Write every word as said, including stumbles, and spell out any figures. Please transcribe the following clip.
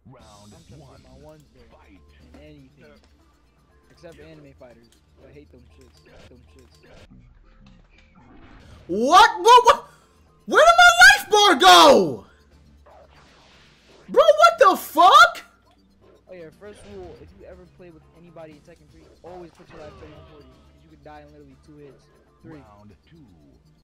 Round I'm trying to one. get my ones there Fight. in anything. Except for anime fighters. I hate them shits. Them shits. What? What? What? Where did my life bar go? Bro, what the fuck? Oh yeah, first rule, if you ever play with anybody in Tekken three, always put your life thirty on forty. Because you could die in literally two hits. Three. Round two.